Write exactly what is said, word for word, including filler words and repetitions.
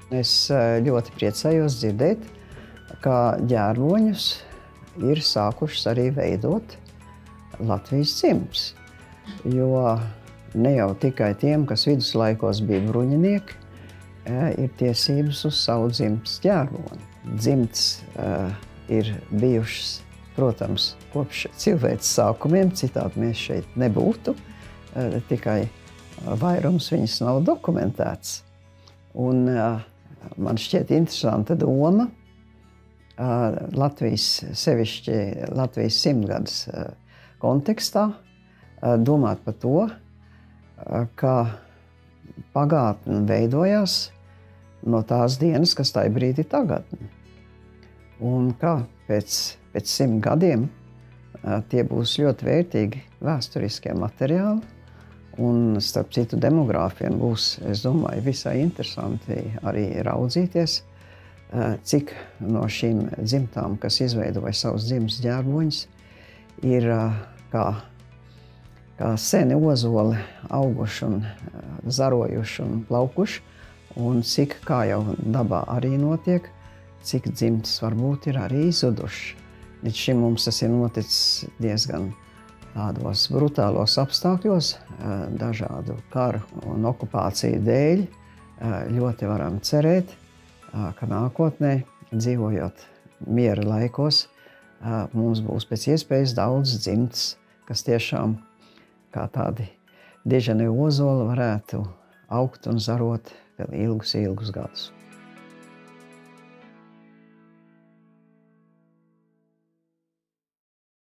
Es ļoti priecājos dzirdēt, ka ģērboņus ir sākušas arī veidot Latvijas dzimtas. Jo ne jau tikai tiem, kas viduslaikos bija bruņinieki, ir tiesības uz savu dzimtas ģerboni. Dzimtas ir bijušas, protams, kopš cilvēces sākumiem, citādi mēs šeit nebūtu, tikai vairums viņas nav dokumentēts. Un man šķiet interesanta doma Latvijas, sevišķi Latvijas simtgades kontekstā, domāt par to, ka pagātne veidojās no tās dienas, kas tajā brīdī tagadne. Un kā pēc, pēc simt gadiem tie būs ļoti vērtīgi vēsturiskie materiāli. Un, starp citu, demogrāfiem būs, es domāju, visai interesanti arī raudzīties, cik no šīm dzimtām, kas izveidoja savus dzimtas ģērboņus, ir kā, kā seni ozoli auguši un zarojuši un plaukuši, un cik, kā jau dabā arī notiek, cik dzimtas varbūt ir arī izzuduši. Līdz šim mums tas ir noticis diezgan tādos brutālos apstākļos, dažādu karu un okupāciju dēļ. Ļoti varam cerēt, ka nākotnē, dzīvojot miera laikos, mums būs pēc iespējas daudz dzimtas, kas tiešām kā tādi diženi ozoli varētu augt un zarot vēl ilgus, ilgus gadus.